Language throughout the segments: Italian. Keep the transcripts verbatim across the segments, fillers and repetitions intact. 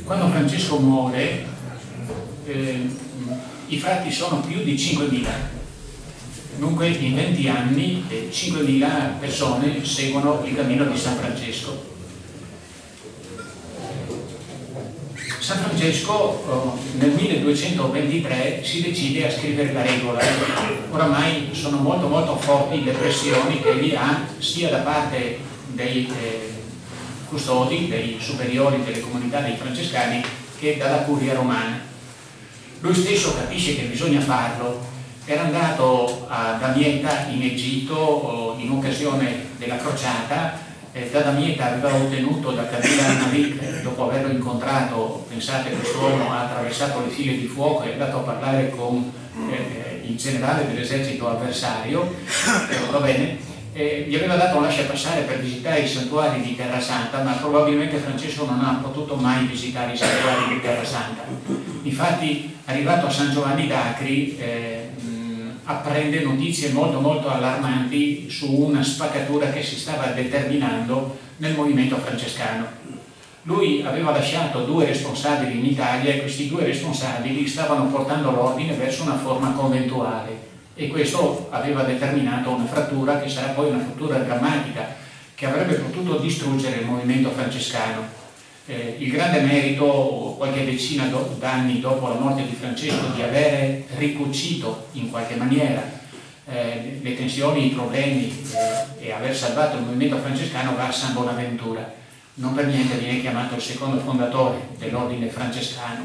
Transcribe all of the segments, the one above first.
quando Francesco muore, eh, i frati sono più di cinquemila. Dunque in venti anni eh, cinquemila persone seguono il cammino di San Francesco. San Francesco eh, nel milleduecentoventitré si decide a scrivere la regola. Oramai sono molto molto forti le pressioni che egli ha sia da parte dei eh, custodi, dei superiori delle comunità dei francescani, che dalla curia romana. Lui stesso capisce che bisogna farlo. Era andato a Damietta in Egitto in occasione della crociata. Eh, da Damietta aveva ottenuto da Kabila al-Malik, dopo averlo incontrato, pensate, quest'uomo ha attraversato le file di fuoco e è andato a parlare con eh, il generale dell'esercito avversario, eh, va bene, eh, gli aveva dato un lasciapassare per visitare i santuari di Terra Santa, ma probabilmente Francesco non ha potuto mai visitare i santuari di Terra Santa. Infatti, arrivato a San Giovanni d'Acri, eh, apprende notizie molto molto allarmanti su una spaccatura che si stava determinando nel movimento francescano. Lui aveva lasciato due responsabili in Italia e questi due responsabili stavano portando l'ordine verso una forma conventuale e questo aveva determinato una frattura che sarà poi una frattura drammatica che avrebbe potuto distruggere il movimento francescano. Eh, il grande merito, qualche decina d'anni dopo la morte di Francesco, di avere ricucito in qualche maniera eh, le tensioni, i problemi eh, e aver salvato il movimento francescano va a San Bonaventura. Non per niente viene chiamato il secondo fondatore dell'ordine francescano.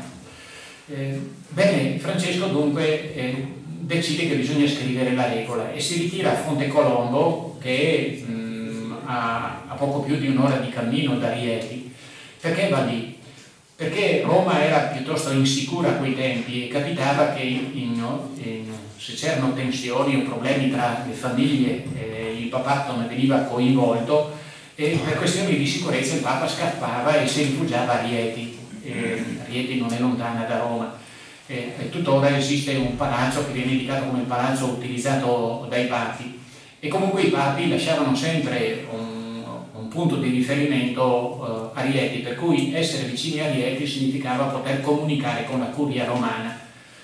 Eh, bene, Francesco dunque eh, decide che bisogna scrivere la regola e si ritira a Fontecolombo, che è mh, a, a poco più di un'ora di cammino da Rieti. Perché va lì? Perché Roma era piuttosto insicura a quei tempi e capitava che in, in, se c'erano tensioni o problemi tra le famiglie, eh, il papato ne veniva coinvolto e per questioni di sicurezza il Papa scappava e si rifugiava a Rieti. Eh, Rieti non è lontana da Roma. Eh, e tuttora esiste un palazzo che viene indicato come il palazzo utilizzato dai papi e comunque i papi lasciavano sempre un punto di riferimento uh, a Rieti, per cui essere vicini a Rieti significava poter comunicare con la curia romana.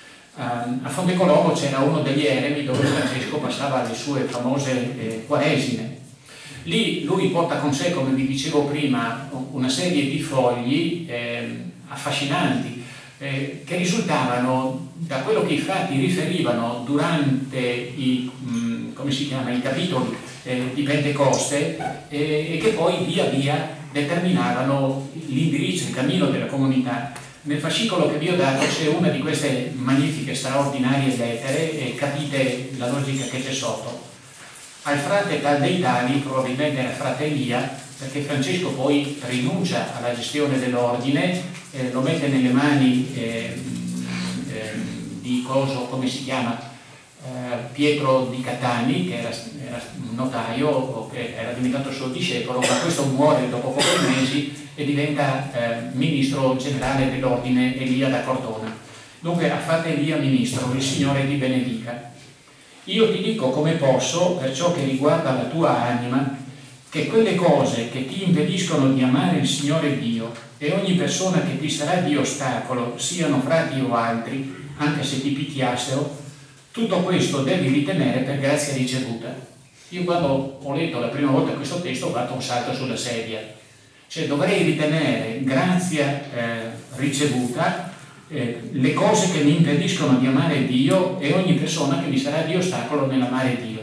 Uh, a Fontecolombo c'era uno degli eremi dove Francesco passava le sue famose eh, quaresime. Lì lui porta con sé, come vi dicevo prima, una serie di fogli eh, affascinanti eh, che risultavano da quello che i frati riferivano durante i, mh, come si chiama, i capitoli eh, di Pentecoste eh, e che poi via via determinavano l'indirizzo, il cammino della comunità. Nel fascicolo che vi ho dato c'è una di queste magnifiche, straordinarie lettere e capite la logica che c'è sotto. Al frate tal dei tali, probabilmente era frate Elia, perché Francesco poi rinuncia alla gestione dell'ordine, eh, lo mette nelle mani eh, eh, di coso, come si chiama, eh, Pietro di Catani, che era, era un notaio, che era diventato suo discepolo, ma questo muore dopo pochi mesi e diventa eh, ministro generale dell'ordine Elia da Cortona. Dunque a frate Elia ministro, il Signore ti benedica. Io ti dico come posso, per ciò che riguarda la tua anima, che quelle cose che ti impediscono di amare il Signore Dio e ogni persona che ti sarà di ostacolo, siano frati o altri, anche se ti picchiassero, tutto questo devi ritenere per grazia ricevuta. Io quando ho letto la prima volta questo testo ho fatto un salto sulla sedia, cioè dovrei ritenere grazia eh, ricevuta eh, le cose che mi impediscono di amare Dio e ogni persona che mi sarà di ostacolo nell'amare Dio.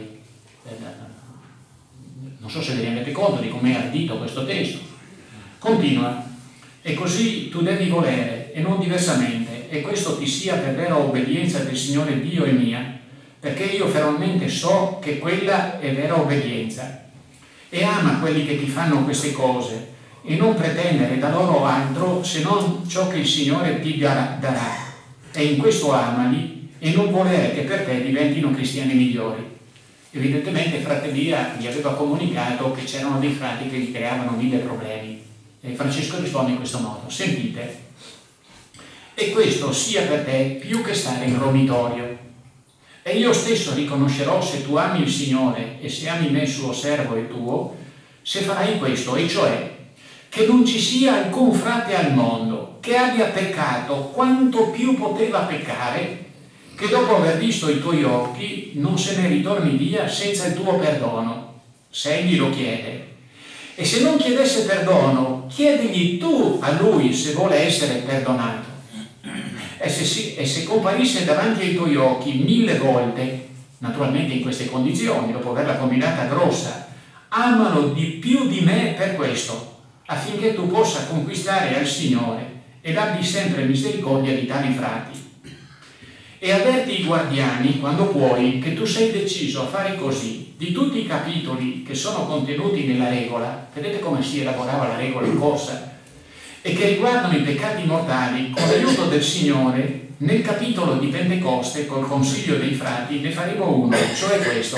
Non so se vi rendete conto di come è ardito questo testo. Continua. E così tu devi volere, e non diversamente, e questo ti sia per vera obbedienza del Signore Dio e mia, perché io fermamente so che quella è vera obbedienza. E ama quelli che ti fanno queste cose, e non pretendere da loro altro se non ciò che il Signore ti darà. E in questo amali, e non volere che per te diventino cristiani migliori. Evidentemente frate Elia gli aveva comunicato che c'erano dei frati che gli creavano mille problemi e Francesco risponde in questo modo: sentite, e questo sia per te più che stare in romitorio, e io stesso riconoscerò se tu ami il Signore e se ami me suo servo e tuo, se farai questo, e cioè che non ci sia alcun frate al mondo che abbia peccato quanto più poteva peccare, che dopo aver visto i tuoi occhi non se ne ritorni via senza il tuo perdono, se egli lo chiede. E se non chiedesse perdono, chiedigli tu a lui se vuole essere perdonato. E se, si, e se comparisse davanti ai tuoi occhi mille volte, naturalmente in queste condizioni, dopo averla combinata grossa, amalo di più di me per questo, affinché tu possa conquistare al Signore ed abbi sempre misericordia di tali frati. E avverti i guardiani, quando puoi, che tu sei deciso a fare così. Di tutti i capitoli che sono contenuti nella regola, vedete come si elaborava la regola in corsa, e che riguardano i peccati mortali, con l'aiuto del Signore, nel capitolo di Pentecoste, col consiglio dei frati, ne faremo uno, cioè questo.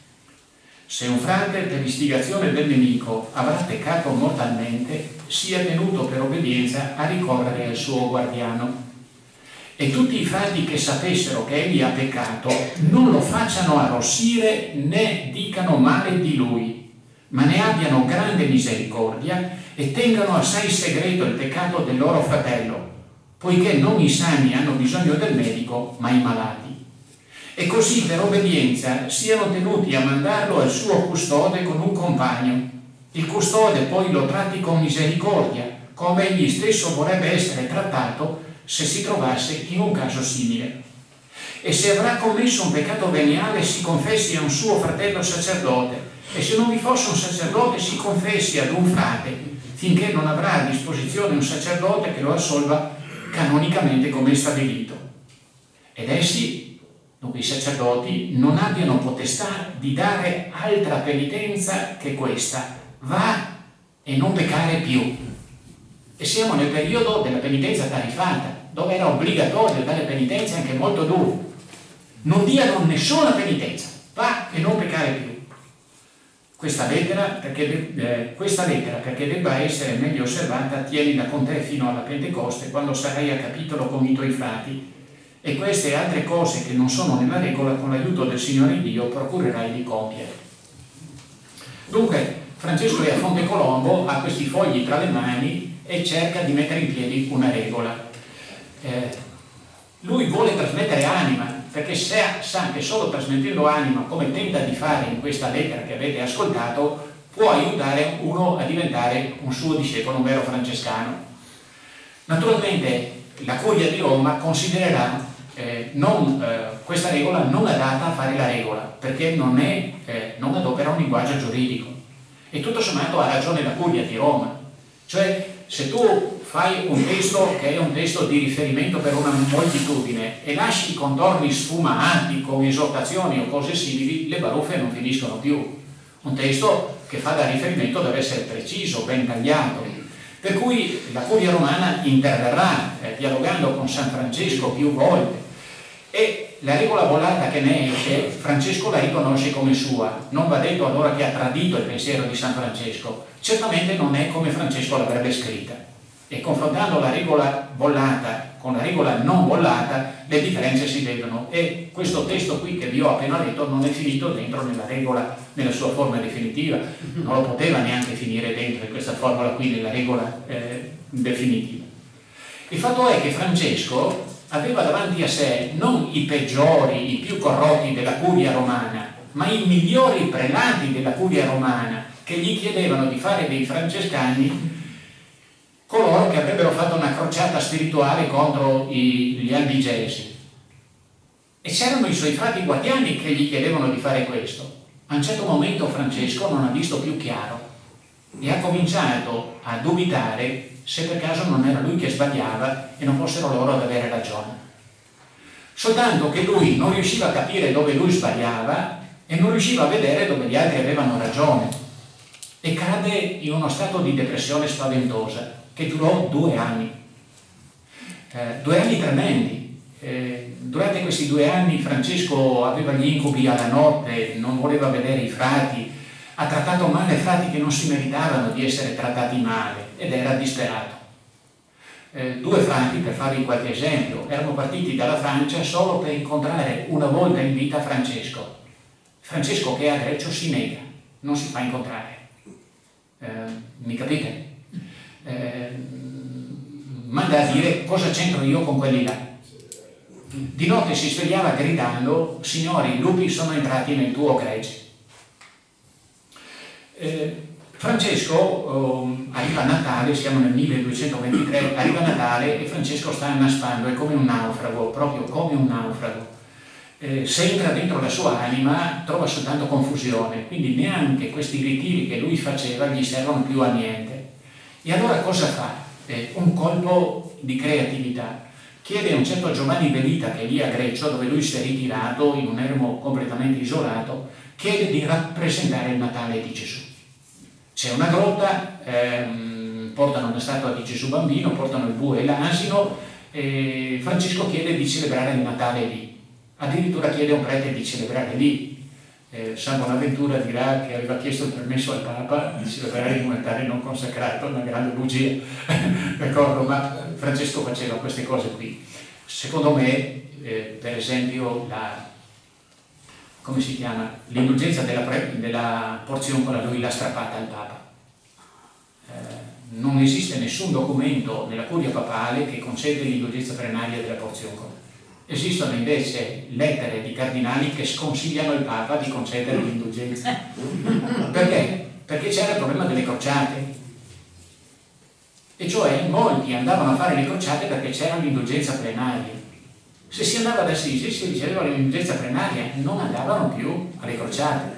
Se un frate per istigazione del nemico avrà peccato mortalmente, sia tenuto per obbedienza a ricorrere al suo guardiano. E tutti i frati che sapessero che egli ha peccato non lo facciano arrossire né dicano male di lui, ma ne abbiano grande misericordia e tengano assai segreto il peccato del loro fratello, poiché non i sani hanno bisogno del medico, ma i malati. E così per obbedienza siano tenuti a mandarlo al suo custode con un compagno. Il custode poi lo tratti con misericordia, come egli stesso vorrebbe essere trattato se si trovasse in un caso simile. E se avrà commesso un peccato veniale, si confessi a un suo fratello sacerdote, e se non vi fosse un sacerdote, si confessi ad un frate, finché non avrà a disposizione un sacerdote che lo assolva canonicamente come stabilito. Ed essi, dunque i sacerdoti, non abbiano potestà di dare altra penitenza che questa: va e non peccare più. E siamo nel periodo della penitenza tarifata, dove era obbligatorio dare penitenze anche molto dure. Non diano nessuna penitenza, va e non peccare più. Questa lettera, perché, eh, questa lettera, perché debba essere meglio osservata, tienila con te fino alla Pentecoste, quando sarai a capitolo con i tuoi frati, e queste altre cose che non sono nella regola, con l'aiuto del Signore Dio, procurerai di compiere. Dunque, Francesco è a Fonte Colombo, ha questi fogli tra le mani e cerca di mettere in piedi una regola. Eh, lui vuole trasmettere anima, perché sa, sa che solo trasmettendo anima, come tenta di fare in questa lettera che avete ascoltato, può aiutare uno a diventare un suo discepolo, un vero francescano. Naturalmente la Curia di Roma considererà eh, non, eh, questa regola non adatta a fare la regola, perché non, è, eh, non adopera un linguaggio giuridico. E tutto sommato ha ragione la Curia di Roma. Cioè, se tu fai un testo che è un testo di riferimento per una moltitudine e lasci contorni sfumati con esortazioni o cose simili, le baruffe non finiscono più. Un testo che fa da riferimento deve essere preciso, ben tagliato. Per cui la Curia Romana interverrà, eh, dialogando con San Francesco più volte, e la regola volata che ne esce, Francesco la riconosce come sua. Non va detto allora che ha tradito il pensiero di San Francesco, certamente non è come Francesco l'avrebbe scritta. E confrontando la regola bollata con la regola non bollata, le differenze si vedono, e questo testo qui che vi ho appena letto non è finito dentro nella regola nella sua forma definitiva, non lo poteva neanche finire dentro in questa formula qui nella regola eh, definitiva. Il fatto è che Francesco aveva davanti a sé non i peggiori, i più corrotti della Curia Romana, ma i migliori prelati della Curia Romana, che gli chiedevano di fare dei francescani coloro che avrebbero fatto una crociata spirituale contro i, gli albigesi. E c'erano i suoi frati guardiani che gli chiedevano di fare questo. A un certo momento Francesco non ha visto più chiaro e ha cominciato a dubitare se per caso non era lui che sbagliava e non fossero loro ad avere ragione. Soltanto che lui non riusciva a capire dove lui sbagliava e non riusciva a vedere dove gli altri avevano ragione, e cade in uno stato di depressione spaventosa che durò due anni, eh, due anni tremendi. Eh, durante questi due anni Francesco aveva gli incubi alla notte, non voleva vedere i frati, ha trattato male frati che non si meritavano di essere trattati male, ed era disperato. Eh, due frati, per farvi qualche esempio, erano partiti dalla Francia solo per incontrare una volta in vita Francesco. Francesco, che è a Greccio, si nega, non si fa incontrare. Eh, mi capite? Eh, manda a dire: cosa c'entro io con quelli là? Di notte si svegliava gridando: signori, i lupi sono entrati nel tuo gregge. Eh, Francesco eh, arriva a Natale, siamo nel milleduecentoventitré, arriva a Natale e Francesco sta annaspando, è come un naufrago, proprio come un naufrago. Eh, se entra dentro la sua anima trova soltanto confusione, quindi neanche questi ritiri che lui faceva gli servono più a niente. E allora cosa fa? Eh, un colpo di creatività. Chiede a un certo Giovanni Belita, che è lì a Greccio, dove lui si è ritirato in un eremo completamente isolato, chiede di rappresentare il Natale di Gesù. C'è una grotta, ehm, portano una statua di Gesù bambino, portano il bue e l'asino, e Francesco chiede di celebrare il Natale lì. Addirittura chiede a un prete di celebrare lì. Eh, San Bonaventura dirà che aveva chiesto il permesso al Papa di celebrare il Natale non consacrato, una grande bugia, d'accordo? Ma Francesco faceva queste cose qui. Secondo me, eh, per esempio, la, come si chiama? L'indulgenza della, della porzioncola lui l'ha strappata al Papa. Eh, non esiste nessun documento nella curia papale che concede l'indulgenza plenaria della porzioncola. Esistono invece lettere di cardinali che sconsigliano il Papa di concedere l'indulgenza. Perché? Perché c'era il problema delle crociate. E cioè molti andavano a fare le crociate perché c'era l'indulgenza plenaria. Se si andava ad Assisi, si riceveva l'indulgenza plenaria, non andavano più alle crociate.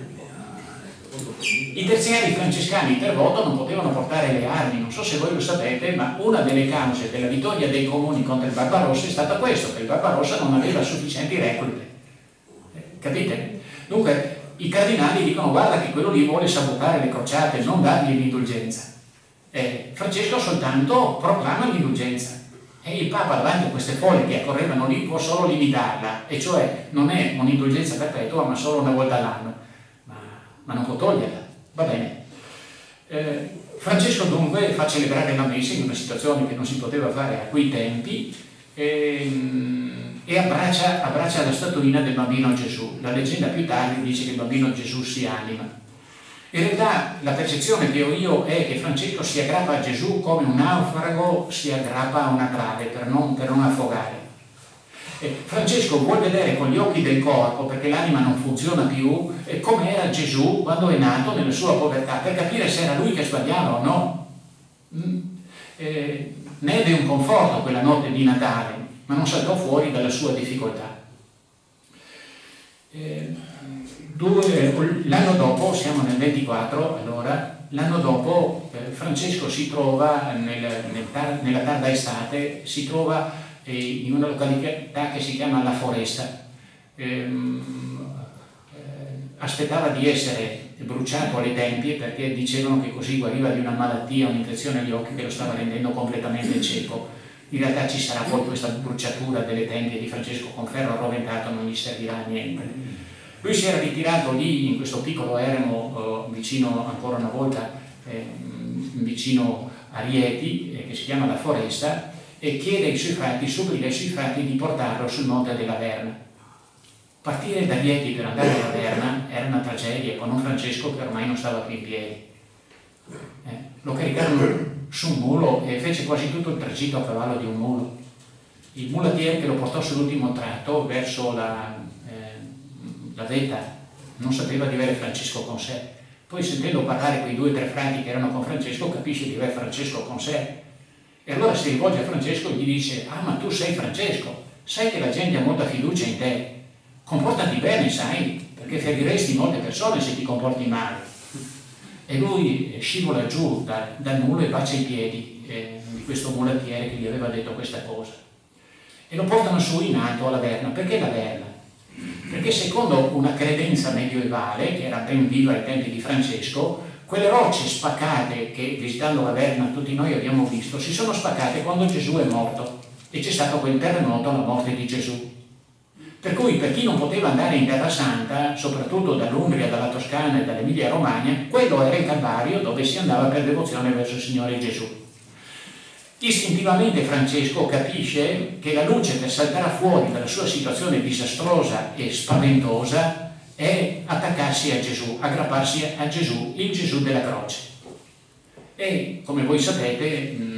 I terziari francescani per voto non potevano portare le armi, non so se voi lo sapete, ma una delle cause della vittoria dei comuni contro il Barbarossa è stata questo, che il Barbarossa non aveva sufficienti reclute. Eh, capite? Dunque i cardinali dicono: guarda che quello lì vuole sabotare le crociate, non dargli l'indulgenza. Eh, Francesco soltanto proclama l'indulgenza. E il Papa, davanti a queste folle che accorrevano lì, può solo limitarla, e cioè non è un'indulgenza perpetua, ma solo una volta all'anno, ma, ma non può toglierla. Va bene. Eh, Francesco dunque fa celebrare la messa in una situazione che non si poteva fare a quei tempi, e, e abbraccia, abbraccia la statuina del bambino Gesù. La leggenda più tardi dice che il bambino Gesù si anima. In realtà la percezione che ho io è che Francesco si aggrappa a Gesù come un naufrago si aggrappa a una trave per non, per non affogare. E Francesco vuol vedere con gli occhi del corpo, perché l'anima non funziona più, come era Gesù quando è nato nella sua povertà, per capire se era lui che sbagliava o no. Mm. Eh, ne ebbe un conforto quella notte di Natale, ma non saltò fuori dalla sua difficoltà. Eh, L'anno dopo, siamo nel ventiquattro, allora, l'anno dopo eh, Francesco si trova, nel, nel tar, nella tarda estate, si trova eh, in una località che si chiama La Foresta. Ehm, eh, aspettava di essere bruciato alle tempie perché dicevano che così guariva di una malattia, un'infezione agli occhi che lo stava rendendo completamente cieco. In realtà ci sarà poi questa bruciatura delle tempie di Francesco con ferro arroventato, non gli servirà a niente. Lui si era ritirato lì in questo piccolo eremo eh, vicino, ancora una volta, eh, vicino a Rieti, eh, che si chiama La Foresta, e chiede ai suoi frati, supplica ai suoi frati di portarlo sul monte della Verna. Partire da Rieti per andare alla Verna era una tragedia, con un Francesco che ormai non stava più in piedi. Eh, lo caricarono su un mulo e fece quasi tutto il tragitto a cavallo di un mulo. Il mulattiere che lo portò sull'ultimo tratto verso la... la vetta non sapeva di avere Francesco con sé. Poi, sentendo parlare quei due o tre frati che erano con Francesco, capisce di avere Francesco con sé. E allora si rivolge a Francesco e gli dice: ah, ma tu sei Francesco, sai che la gente ha molta fiducia in te, comportati bene, sai, perché feriresti molte persone se ti comporti male. E lui scivola giù da, dal mulo e bacia i piedi eh, di questo mulattiere che gli aveva detto questa cosa. E lo portano su in alto alla Verna. Perché la Verna? Perché secondo una credenza medievale, che era ben viva ai tempi di Francesco, quelle rocce spaccate che visitando la Verna tutti noi abbiamo visto, si sono spaccate quando Gesù è morto e c'è stato quel terremoto, la morte di Gesù. Per cui per chi non poteva andare in Terra Santa, soprattutto dall'Umbria, dalla Toscana e dall'Emilia Romagna, quello era il Calvario dove si andava per devozione verso il Signore Gesù. Istintivamente Francesco capisce che la luce per saltare fuori dalla sua situazione disastrosa e spaventosa è attaccarsi a Gesù, aggrapparsi a Gesù, il Gesù della croce. E come voi sapete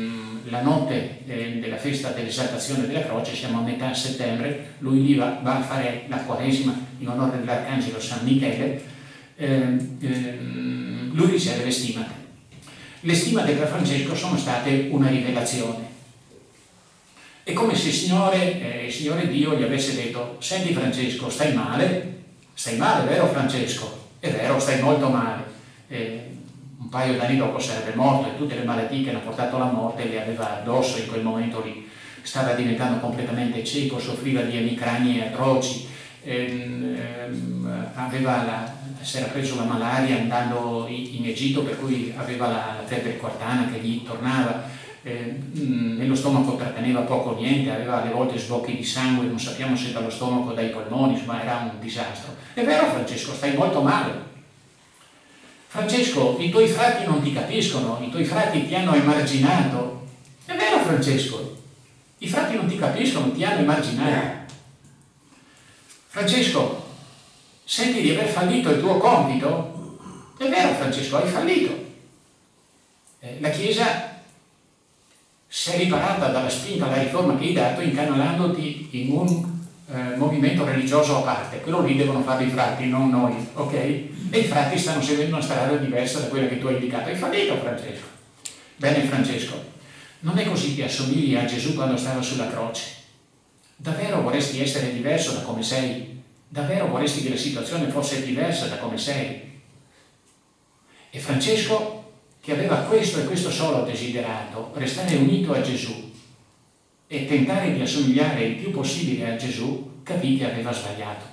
la notte eh, della festa dell'esaltazione della croce, siamo a metà settembre, lui lì va, va a fare la quaresima in onore dell'Arcangelo San Michele, eh, eh, lui riceve le stimate. Le stimate per Francesco sono state una rivelazione. È come se il Signore, eh, il Signore Dio gli avesse detto: senti Francesco, stai male? Stai male, vero Francesco? È vero, stai molto male. Eh, un paio d'anni dopo sarebbe morto e tutte le malattie che hanno portato alla morte le aveva addosso in quel momento lì. Stava diventando completamente cieco, soffriva di emicranie atroci, ehm, ehm, aveva la, si era preso la malaria andando in Egitto, per cui aveva la, la febbre quartana che gli tornava. Eh, nello stomaco tratteneva poco o niente, aveva alle volte sbocchi di sangue, non sappiamo se dallo stomaco o dai polmoni, ma era un disastro. È vero Francesco, stai molto male. Francesco, i tuoi frati non ti capiscono, i tuoi frati ti hanno emarginato. È vero Francesco, i frati non ti capiscono, ti hanno emarginato. Francesco, senti di aver fallito il tuo compito? È vero Francesco, hai fallito. Eh, la Chiesa si è riparata dalla spinta alla riforma che hai dato incanalandoti in un eh, movimento religioso a parte. Quello lì devono fare i frati, non noi, ok? E i frati stanno seguendo una strada diversa da quella che tu hai indicato. Hai fallito Francesco. Bene Francesco, non è così che assomigli a Gesù quando stava sulla croce. Davvero vorresti essere diverso da come sei? Davvero vorresti che la situazione fosse diversa da come sei? E Francesco, che aveva questo e questo solo desiderato, restare unito a Gesù e tentare di assomigliare il più possibile a Gesù, capì che aveva sbagliato.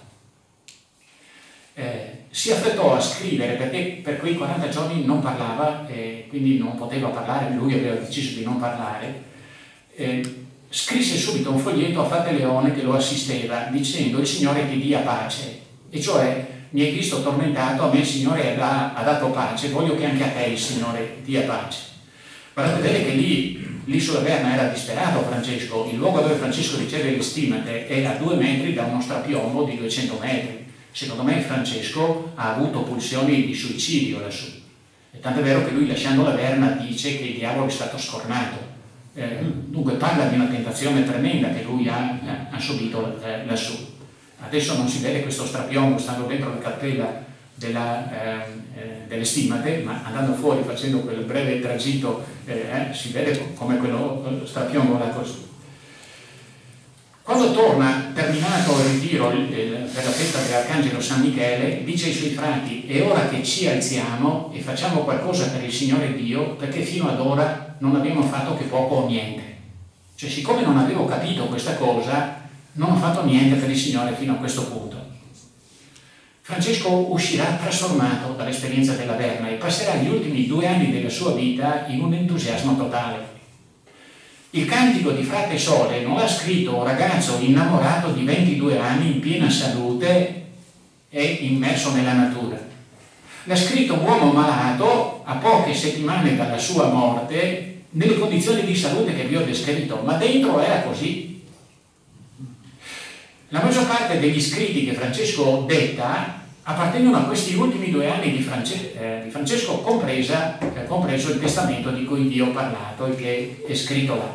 Eh, si affrettò a scrivere, perché per quei quaranta giorni non parlava, eh, quindi non poteva parlare, lui aveva deciso di non parlare. Eh, scrisse subito un foglietto a Frate Leone che lo assisteva, dicendo: il Signore ti dia pace, e cioè: mi hai visto tormentato, a me il Signore ha, ha dato pace, voglio che anche a te il Signore dia pace. Guardate bene che lì, lì sulla Verna era disperato Francesco, il luogo dove Francesco riceve le stimate è a due metri da uno strapiombo di duecento metri. Secondo me Francesco ha avuto pulsioni di suicidio lassù. E tant'è vero che lui, lasciando la Verna, dice che il diavolo è stato scornato. Eh, dunque parla di una tentazione tremenda che lui ha, ha subito eh, lassù. Adesso non si vede questo strapiombo stando dentro la cappella della, eh, eh, delle stimate, ma andando fuori facendo quel breve tragitto eh, si vede come quello strapiombo là così. Quando torna, terminato il ritiro il, il, per la festa dell'Arcangelo San Michele, dice ai suoi frati: è ora che ci alziamo e facciamo qualcosa per il Signore Dio, perché fino ad ora non abbiamo fatto che poco o niente. Cioè, siccome non avevo capito questa cosa, non ho fatto niente per il Signore fino a questo punto. Francesco uscirà trasformato dall'esperienza della Verna e passerà gli ultimi due anni della sua vita in un entusiasmo totale. Il cantico di Frate Sole non l'ha scritto un ragazzo innamorato di ventidue anni in piena salute e immerso nella natura. L'ha scritto un uomo malato a poche settimane dalla sua morte, nelle condizioni di salute che vi ho descritto, ma dentro era così. La maggior parte degli scritti che Francesco detta appartengono a questi ultimi due anni di, France, eh, di Francesco, compresa, eh, compreso il testamento di cui vi ho parlato e che è scritto là.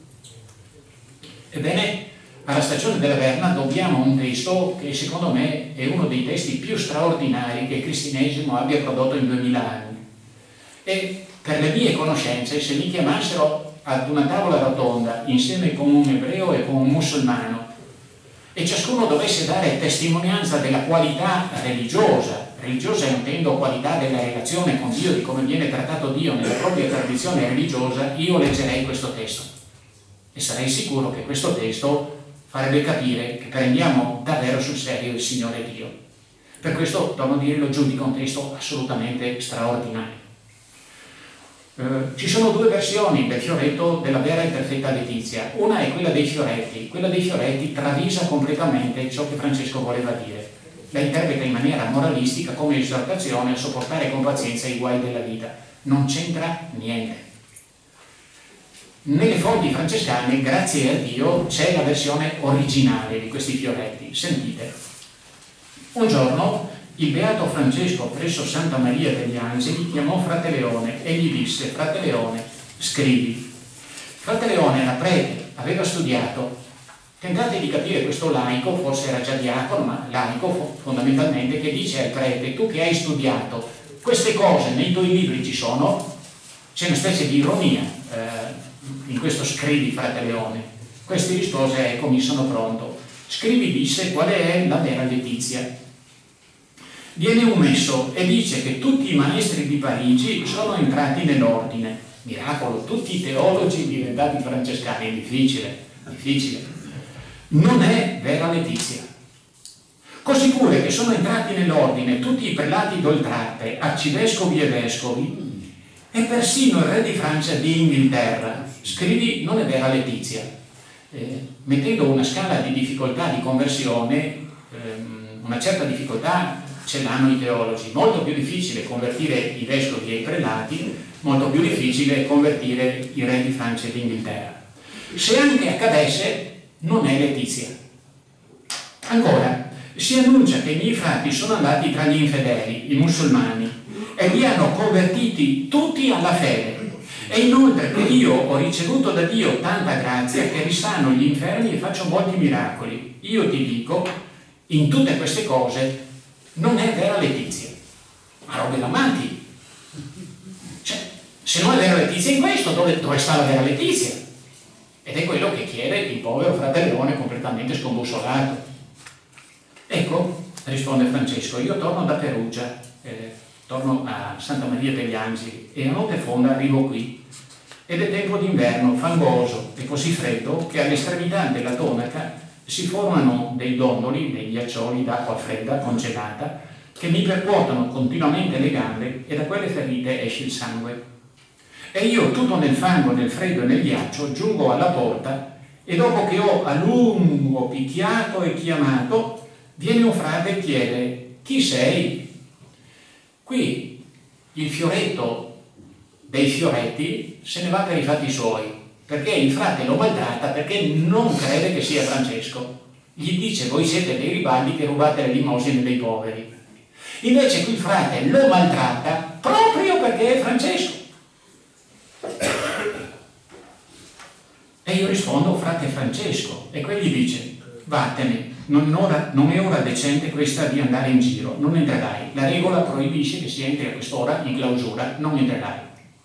Ebbene, alla stagione della Verna dobbiamo un testo che secondo me è uno dei testi più straordinari che il cristianesimo abbia prodotto in duemila anni. E per le mie conoscenze, se mi chiamassero ad una tavola rotonda insieme con un ebreo e con un musulmano, e ciascuno dovesse dare testimonianza della qualità religiosa, religiosa intendo qualità della relazione con Dio, di come viene trattato Dio nella propria tradizione religiosa, io leggerei questo testo e sarei sicuro che questo testo farebbe capire che prendiamo davvero sul serio il Signore Dio. Per questo, torno a dire, lo giudico un testo assolutamente straordinario. Uh, ci sono due versioni del fioretto della vera e perfetta Letizia. Una è quella dei fioretti. Quella dei fioretti travisa completamente ciò che Francesco voleva dire. La interpreta in maniera moralistica come esortazione a sopportare con pazienza i guai della vita. Non c'entra niente. Nelle fonti francescane, grazie a Dio, c'è la versione originale di questi fioretti. Sentite. Un giorno il beato Francesco presso Santa Maria degli Angeli chiamò Frate Leone e gli disse: Frate Leone, scrivi. Frate Leone era prete, aveva studiato. Tentate di capire questo laico, forse era già diacono, ma laico fondamentalmente, che dice al prete: tu che hai studiato, queste cose nei tuoi libri ci sono? C'è una specie di ironia eh, in questo scrivi, frate Leone. Questi rispose: ecco, mi sono pronto. Scrivi disse qual è la vera letizia. Viene un messo e dice che tutti i maestri di Parigi sono entrati nell'ordine. Miracolo, tutti i teologi diventati francescani. È difficile, difficile. Non è vera letizia. Così pure che sono entrati nell'ordine tutti i prelati d'Oltrarte, arcivescovi e vescovi, e persino il re di Francia e di Inghilterra. Scrivi non è vera letizia. Eh, mettendo una scala di difficoltà di conversione, ehm, una certa difficoltà ce l'hanno i teologi. Molto più difficile convertire i vescovi e i prelati, molto più difficile convertire i re di Francia e di Inghilterra. Se anche accadesse, non è letizia. Ancora, si annuncia che i miei frati sono andati tra gli infedeli, i musulmani, e li hanno convertiti tutti alla fede. E inoltre che io ho ricevuto da Dio tanta grazia che risano gli infermi e faccio molti miracoli. Io ti dico, in tutte queste cose non è vera letizia. Ma robe da matti. Cioè, se non è vera letizia in questo, dove, dove sta la vera letizia? Ed è quello che chiede il povero frate Leone completamente scombussolato. Ecco, risponde Francesco, io torno da Perugia, eh, torno a Santa Maria degli Angeli e a notte fonda arrivo qui. Ed è tempo d'inverno, fangoso e così freddo che all'estremità della tonaca si formano dei dondoli, dei ghiaccioli d'acqua fredda, congelata, che mi percuotono continuamente le gambe e da quelle ferite esce il sangue. E io, tutto nel fango, nel freddo e nel ghiaccio, giungo alla porta e dopo che ho a lungo picchiato e chiamato, viene un frate e chiede: chi sei? Qui il fioretto dei fioretti se ne va per i fatti suoi, perché il frate lo maltratta perché non crede che sia Francesco. Gli dice: voi siete dei ribaldi che rubate le limosine dei poveri. Invece qui il frate lo maltratta proprio perché è Francesco. E io rispondo: frate Francesco. E quegli dice: vattene, non, ora, non è ora decente questa di andare in giro, non entrerai, la regola proibisce che si entri a quest'ora in clausura, non entrerai.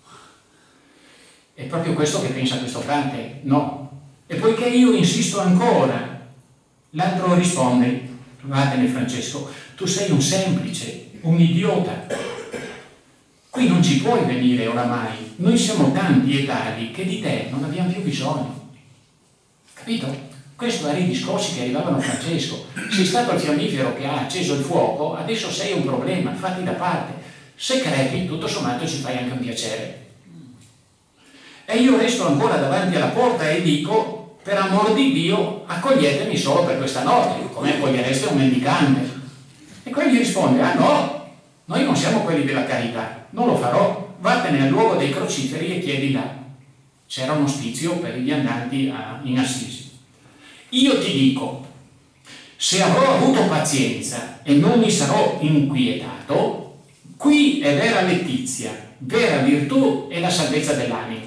È proprio questo che pensa questo frate? No. E poiché io insisto ancora, l'altro risponde: vattene Francesco, tu sei un semplice, un idiota. Qui non ci puoi venire oramai, noi siamo tanti e tali che di te non abbiamo più bisogno. Capito? Questo erano i discorsi che arrivavano a Francesco. Sei stato il fiammifero che ha acceso il fuoco, adesso sei un problema, fatti da parte. Se crepi, tutto sommato ci fai anche un piacere. E io resto ancora davanti alla porta e dico: per amor di Dio, accoglietemi solo per questa notte, come accogliereste un mendicante. E quello gli risponde: ah no, noi non siamo quelli della carità, non lo farò, vattene al luogo dei crociferi e chiedi là. C'era un ospizio per gli andanti a, in Assisi. Io ti dico, se avrò avuto pazienza e non mi sarò inquietato, qui è vera letizia, vera virtù e la salvezza dell'anima.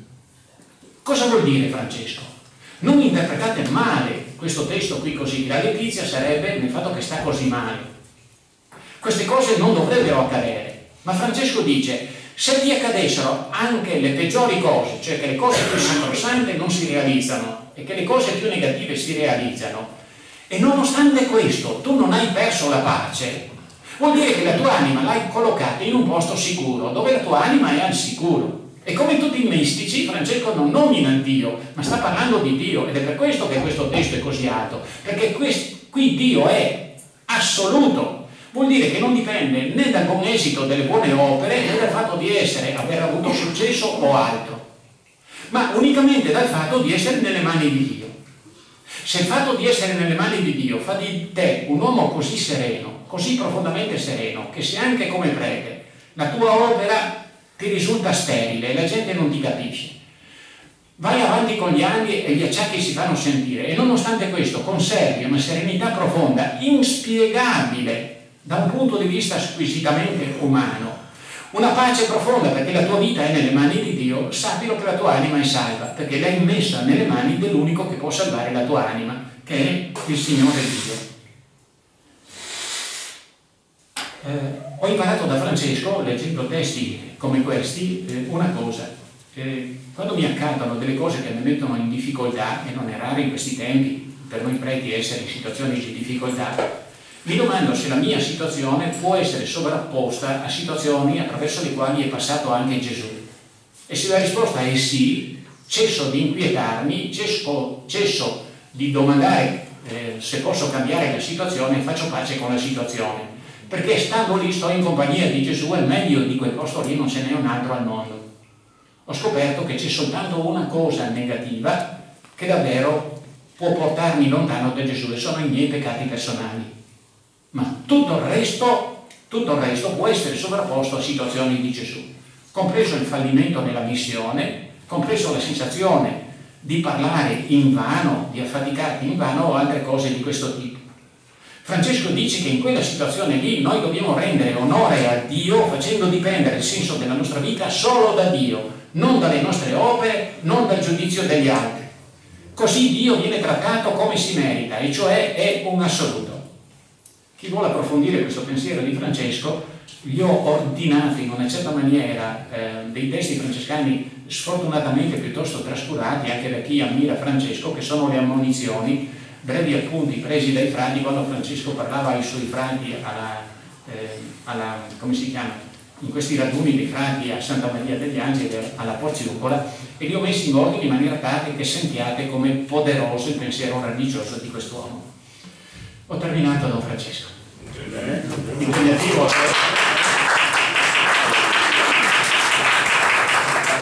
Cosa vuol dire, Francesco? Non interpretate male questo testo qui così, che la letizia sarebbe nel fatto che sta così male. Queste cose non dovrebbero accadere, ma Francesco dice: se ti accadessero anche le peggiori cose, cioè che le cose più sacrosante non si realizzano e che le cose più negative si realizzano, e nonostante questo tu non hai perso la pace, vuol dire che la tua anima l'hai collocata in un posto sicuro, dove la tua anima è al sicuro. E come tutti i mistici, Francesco non nomina Dio, ma sta parlando di Dio, ed è per questo che questo testo è così alto, perché qui Dio è assoluto. Vuol dire che non dipende né dal buon esito delle buone opere, né dal fatto di essere, aver avuto successo o altro, ma unicamente dal fatto di essere nelle mani di Dio. Se il fatto di essere nelle mani di Dio fa di te un uomo così sereno, così profondamente sereno, che se anche come prete la tua opera ti risulta sterile e la gente non ti capisce, vai avanti con gli anni e gli acciacchi si fanno sentire, e nonostante questo conservi una serenità profonda, inspiegabile da un punto di vista squisitamente umano, Una pace profonda, perché la tua vita è nelle mani di Dio, sappilo che la tua anima è salva, perché l'hai messa nelle mani dell'unico che può salvare la tua anima, che è il Signore Dio. Eh, ho imparato da Francesco, leggendo testi come questi, eh, una cosa. Eh, quando mi accadono delle cose che mi mettono in difficoltà, e non è raro in questi tempi per noi preti essere in situazioni di difficoltà, mi domando se la mia situazione può essere sovrapposta a situazioni attraverso le quali è passato anche Gesù. E se la risposta è sì, cesso di inquietarmi, cesso, cesso di domandare eh, se posso cambiare la situazione e faccio pace con la situazione. Perché stando lì sto in compagnia di Gesù e meglio di quel posto lì non ce n'è un altro al mondo. Ho scoperto che c'è soltanto una cosa negativa che davvero può portarmi lontano da Gesù e sono i miei peccati personali. Ma tutto il resto, tutto il resto può essere sovrapposto a situazioni di Gesù, compreso il fallimento nella missione, compreso la sensazione di parlare in vano, di affaticarti in vano o altre cose di questo tipo. Francesco dice che in quella situazione lì noi dobbiamo rendere onore a Dio facendo dipendere il senso della nostra vita solo da Dio, non dalle nostre opere, non dal giudizio degli altri. Così Dio viene trattato come si merita, e cioè è un assoluto. Chi vuole approfondire questo pensiero di Francesco, gli ho ordinato in una certa maniera eh, dei testi francescani sfortunatamente piuttosto trascurati anche da chi ammira Francesco, che sono le ammonizioni, brevi appunti presi dai frati quando Francesco parlava ai suoi frati alla, eh, alla come si chiama, in questi raduni dei frati a Santa Maria degli Angeli, alla Porziuncola, e li ho messi in ordine in maniera tale che sentiate come poderoso il pensiero religioso di quest'uomo. Ho terminato, Don Francesco. Impegnativo.